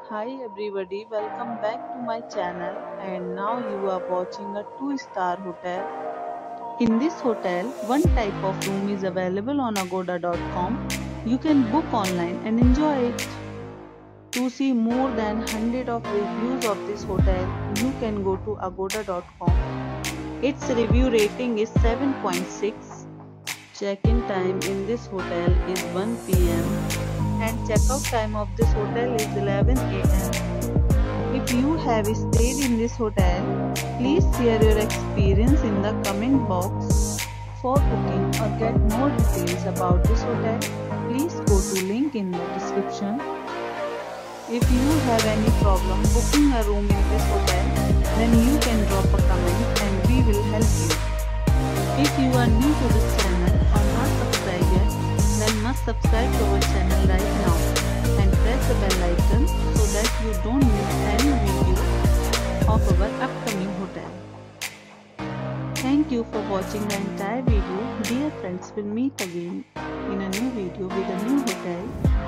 Hi everybody, welcome back to my channel and now you are watching a 2-star hotel. In this hotel, one type of room is available on agoda.com. You can book online and enjoy it. To see more than 100 of reviews of this hotel, you can go to agoda.com. Its review rating is 7.6. Check-in time in this hotel is 1 p.m. and check-out time of this hotel is 11 a.m. If you have stayed in this hotel, please share your experience in the comment box. For booking or get more details about this hotel, please go to link in the description. If you have any problem booking a room in this hotel, then you can drop a comment and we will help you. If you are new to this channel or not subscribed yet, then must subscribe to our channel right now and press the bell icon so that you don't miss any video of our upcoming hotel. Thank you for watching the entire video. Dear friends, we'll meet again in a new video with a new hotel.